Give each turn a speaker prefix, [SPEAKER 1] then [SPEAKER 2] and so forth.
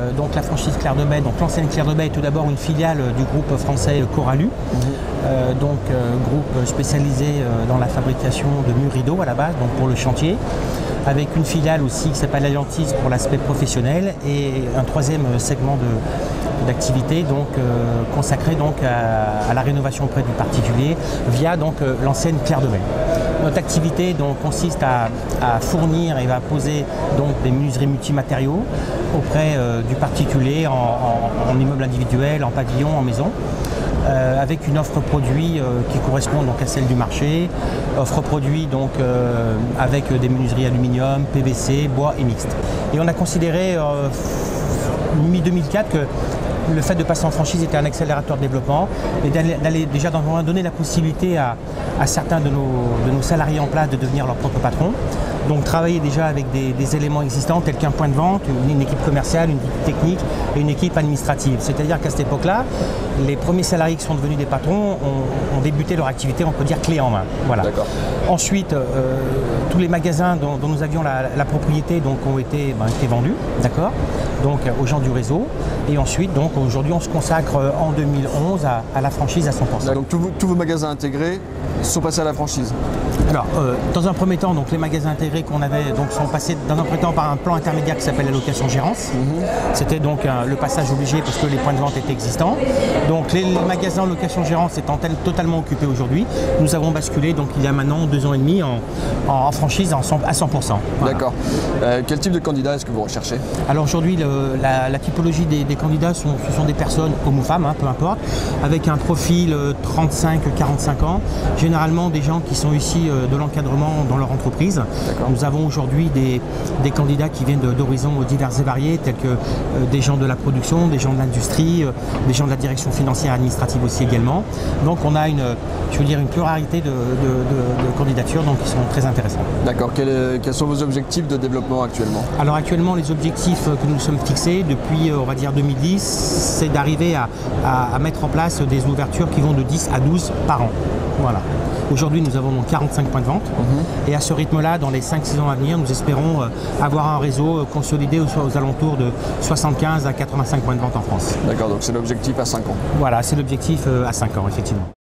[SPEAKER 1] donc la franchise Clair de Baie, donc l'ancienne Clair de Baie est tout d'abord une filiale du groupe français Coralu, groupe spécialisé dans la fabrication de murs rideaux à la base, donc pour le chantier, avec une filiale aussi qui s'appelle Alliantis pour l'aspect professionnel et un troisième segment d'activité consacré à la rénovation auprès du particulier via l'ancienne Clair de Baie. Notre activité consiste à fournir et à poser des menuiseries multimatériaux auprès du particulier en immeuble individuel, en pavillon, en maison. Avec une offre produit qui correspond à celle du marché, offre produit avec des menuiseries aluminium, PVC, bois et mixte. Et on a considéré mi-2004 que le fait de passer en franchise était un accélérateur de développement et d'aller déjà donner la possibilité à certains de nos salariés en place de devenir leur propre patron. Donc travailler déjà avec des éléments existants tels qu'un point de vente, une équipe commerciale, une équipe technique et une équipe administrative. C'est-à-dire qu'à cette époque-là, les premiers salariés qui sont devenus des patrons ont débuté leur activité, on peut dire, clé en main. Voilà. Ensuite, tous les magasins dont nous avions la propriété ont été vendus, aux gens du réseau. Et ensuite, aujourd'hui, on se consacre en 2011 à la franchise à 100%.
[SPEAKER 2] Donc tous vos magasins intégrés sont passés à la franchise.
[SPEAKER 1] Alors, dans un premier temps, les magasins intégrés qu'on avait sont passés dans un premier temps par un plan intermédiaire qui s'appelle la location-gérance. C'était le passage obligé parce que les points de vente étaient existants. Donc les magasins location-gérance étant totalement occupés aujourd'hui, nous avons basculé il y a maintenant 2 ans et demi en franchise à 100%. Voilà.
[SPEAKER 2] D'accord. Quel type de candidat est-ce que vous recherchez?
[SPEAKER 1] Alors aujourd'hui, la typologie des candidats, ce sont des personnes, hommes ou femmes, peu importe, avec un profil 35-45 ans, généralement des gens qui sont ici de l'encadrement dans leur entreprise. Nous avons aujourd'hui des candidats qui viennent d'horizons divers et variés, tels que des gens de la production, des gens de l'industrie, des gens de la direction financière et administrative aussi également. Donc on a une pluralité de candidatures qui sont très intéressantes.
[SPEAKER 2] D'accord. Quels sont vos objectifs de développement actuellement?
[SPEAKER 1] Alors actuellement, les objectifs que nous nous sommes fixés depuis, on va dire, 2010, c'est d'arriver à mettre en place des ouvertures qui vont de 10 à 12 par an. Voilà. Aujourd'hui, nous avons 45 points de vente et à ce rythme-là, dans les 5-6 ans à venir, nous espérons avoir un réseau consolidé aux alentours de 75 à 85 points de vente en France.
[SPEAKER 2] D'accord, donc c'est l'objectif à 5 ans.
[SPEAKER 1] Voilà, c'est l'objectif à 5 ans, effectivement.